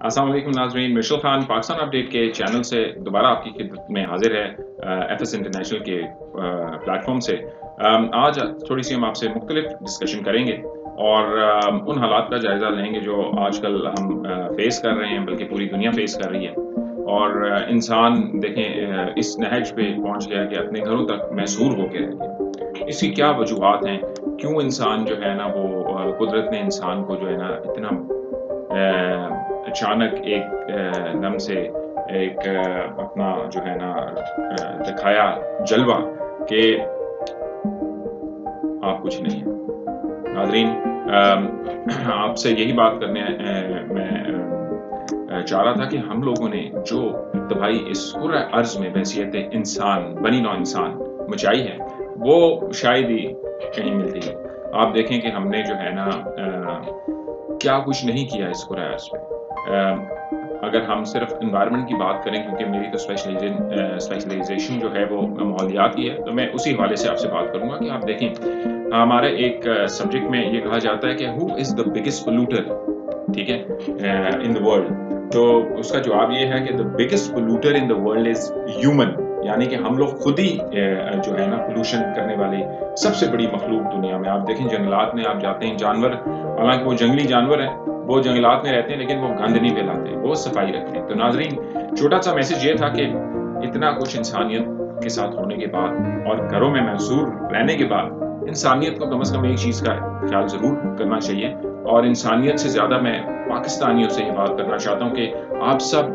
अस्सलाम वालेकुम नाज़रीन, मिशेल खान पाकिस्तान अपडेट के चैनल से दोबारा आपकी खिदमत में हाजिर है एफएस इंटरनेशनल के प्लेटफॉर्म से। आज थोड़ी सी हम आपसे मुख्तलिफ डिस्कशन करेंगे और उन हालात का जायज़ा लेंगे जो आजकल हम फेस कर रहे हैं, बल्कि पूरी दुनिया फेस कर रही है। और इंसान देखें इस नहज पे पहुंच गया कि अपने घरों तक महसूर होकर रह गया। इसकी क्या वजूहात हैं, क्यों इंसान जो है ना वो कुदरत ने इंसान को जो है ना इतना अचानक एक दम से एक अपना जो है ना दिखाया जलवा कि आप कुछ नहीं है। नाज़रीन, आपसे यही बात करने मैं चाह रहा था कि हम लोगों ने जो तबाही इस कुर्रा अर्ज में बहसियत इंसान बनी नौ इंसान मचाई है वो शायद ही कहीं मिलती है। आप देखें कि हमने जो है ना क्या कुछ नहीं किया इस कुर्रा अर्ज पे। अगर हम सिर्फ एनवायरनमेंट की बात करें, क्योंकि मेरी तो स्पेशलाइजेशन जो है वो माहौलियात की है, तो मैं उसी हवाले से आपसे बात करूंगा कि आप देखें हमारे एक सब्जेक्ट में ये कहा जाता है कि who is the biggest polluter, ठीक है, इन द वर्ल्ड। तो उसका जवाब ये है कि the biggest polluter in the world is human, यानी कि हम लोग खुद ही जो है ना पोल्यूशन करने वाली सबसे बड़ी मखलूक दुनिया में। आप देखें जंगलात में आप जाते हैं, जानवर हालांकि वो जंगली जानवर हैं, वो जंगलात में रहते हैं, लेकिन वो गंद नहीं फैलाते, वो सफाई रखते हैं। तो नाजरीन, छोटा सा मैसेज ये था कि इतना कुछ इंसानियत के साथ होने के बाद और घरों में महसूर रहने के बाद इंसानियत को कम से कम एक चीज़ का ख्याल ज़रूर करना चाहिए। और इंसानियत से ज़्यादा मैं पाकिस्तानियों से ये बात करना चाहता हूँ कि आप सब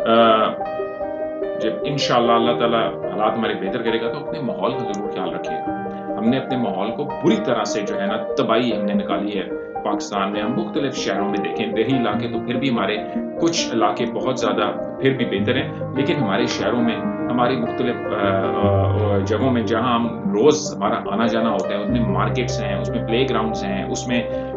जब इंशाअल्लाह अल्लाह ताला हालात हमारे बेहतर करेगा तो अपने माहौल का ज़रूर ख्याल रखिएगा। हमने अपने माहौल को बुरी तरह से जो है ना तबाही हमने निकाली है पाकिस्तान में। हम मुख्तलिफ शहरों में देखें, देही इलाके तो फिर भी हमारे कुछ इलाके बहुत ज़्यादा फिर भी बेहतर हैं, लेकिन हमारे शहरों में हमारी मुख्तलिफ जगहों में जहाँ हम रोज़ हमारा आना जाना होता है, उसमें मार्केट्स हैं, उसमें प्ले ग्राउंड्स हैं, उसमें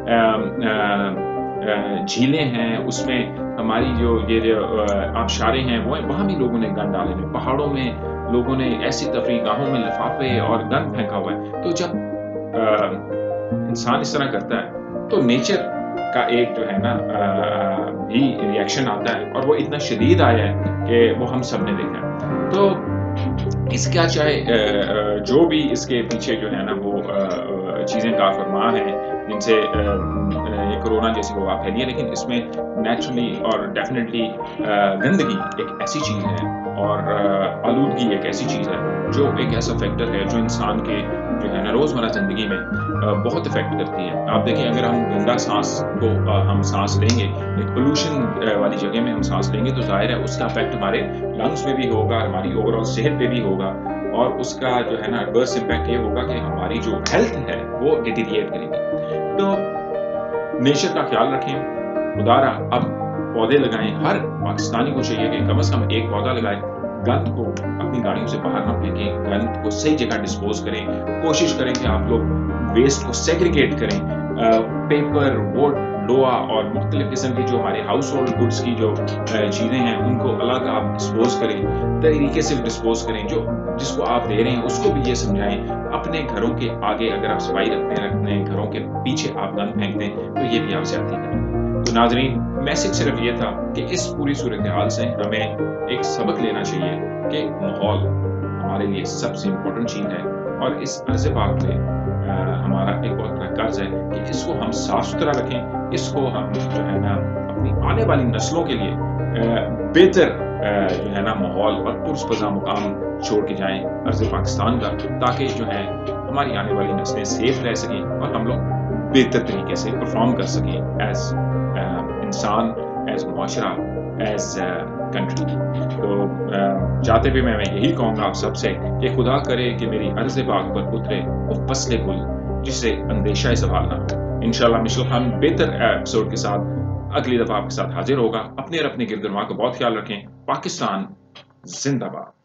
झीलें हैं, उसमें हमारी जो आबशारें हैं वो वहाँ भी लोगों ने गंद डाले हैं। पहाड़ों में लोगों ने ऐसी तफरीह गाहों में लिफाफे और गंद फेंका हुआ है। तो जब इंसान इस तरह करता है तो नेचर का एक जो है ना भी रिएक्शन आता है, और वो इतना शदीद आया है कि वो हम सब ने देखा है। तो इसका चाहे जो भी इसके पीछे जो है ना वो चीज़ें कारफरमा हैं जिनसे ये कोरोना जैसी वबा फैली है, लेकिन इसमें नेचुरली और डेफिनेटली गंदगी एक ऐसी चीज़ है और आलूदगी एक ऐसी चीज़ है जो एक ऐसा फैक्टर है जो इंसान के जो है ना रोज़मर्रा ज़िंदगी में बहुत इफेक्ट करती है। आप देखिए, अगर हम गंदा सांस को हम सांस लेंगे, एक पोल्यूशन वाली जगह में हम सांस लेंगे, तो जाहिर है उसका इफेक्ट हमारे लंग्स में भी होगा, हमारी ओवरऑल सेहत पे भी होगा, और उसका जो है ना एडवर्स इम्पैक्ट ये होगा कि हमारी जो हेल्थ है वो डिटीरिएट करेगी। तो नेचर का ख्याल रखें, खुदारा अब पौधे लगाएं। हर पाकिस्तानी को चाहिए कि कम से कम एक पौधा लगाए। गंद को अपनी गाड़ियों से बाहर ना फेंकें, गंद को सही जगह डिस्पोज करें। कोशिश करें कि आप लोग वेस्ट को सेग्रीगेट करें। पेपर, वुड, लोहा और मुख्तलिफ किस्म की जो हमारे हाउस होल्ड गुड्स की जो चीज़ें हैं उनको अलग आप डिस्पोज करें, तरीके से डिस्पोज करें। जो जिसको आप दे रहे हैं उसको भी ये समझाएं। अपने घरों के आगे अगर आप सफाई रखते हैं, अपने घरों के पीछे आप गंद फेंकते हैं, तो ये भी आप ज्यादती करें। तो नाजरीन, मैसेज सिर्फ ये था कि इस पूरी सूरत हाल से हमें एक सबक लेना चाहिए कि माहौल हमारे लिए सबसे इम्पोर्टेंट चीज़ है, और इस अर्ज़ पाक पे हमारा एक बहुत बड़ा कर्ज है कि इसको हम साफ सुथरा रखें, इसको हम जो है ना अपनी आने वाली नस्लों के लिए बेहतर जो है ना माहौल और पुरस्पज़ा मुकाम छोड़ के जाएं अर्ज़ पाकिस्तान का, ताकि जो है हमारी आने वाली नस्लें सेफ रह सकें और हम लोग बेहतर तरीके से परफॉर्म कर सकें एज इंसान, एज मुआशरा, एज कंट्री। तो चाहते भी मैं यही कहूँगा आप सबसे कि खुदा करे कि मेरी अर्ज़ पाक पर उतरे वो फसले गुल जिससे अंदेशा सवाल ना हो। इंशाअल्लाह मिशेल खान बेहतर एपिसोड के साथ अगली दफ़ा आपके साथ हाजिर होगा। अपने और अपने गिरदरवा का बहुत ख्याल रखें। पाकिस्तान जिंदाबाद।